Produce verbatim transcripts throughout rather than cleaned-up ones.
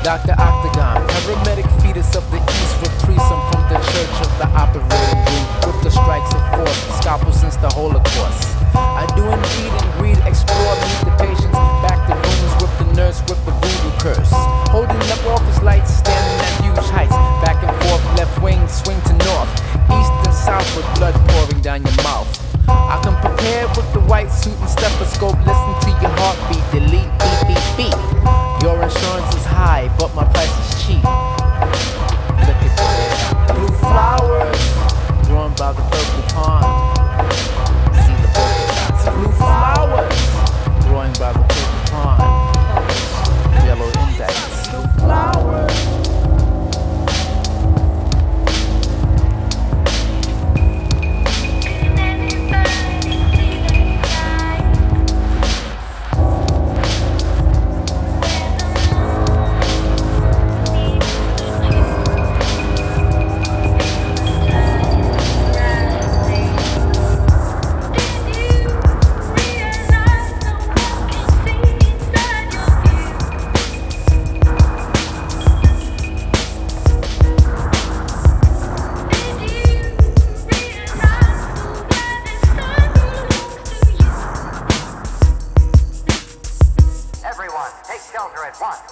Doctor Octagon, paramedic fetus of the east, reprieve some from the church of the operating room with the strikes of force, scalpel since the Holocaust. I do indeed and greed, explore, meet the patients, back the rumors with the nurse with the voodoo curse. Holding up office lights, standing at huge heights, back and forth, left wing, swing to north, east and south with blood pouring down your mouth. I can prepare with the white suit and stethoscope, listen to your heartbeat, delete, beep, beep, beep. Your insurance is high, but my price is cheap. Look at this, blue flowers, growing by the purple pond. See the polka dots, blue flowers, growing by the purple pond. Yellow index, blue flowers. Everyone, take shelter at once.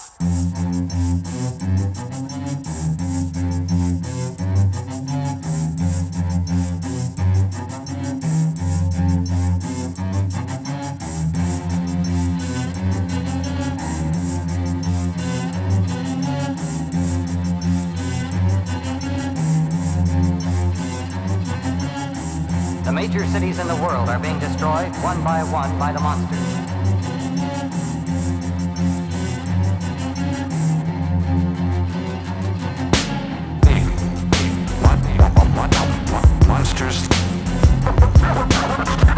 The major cities in the world are being destroyed one by one by the monsters. Monsters.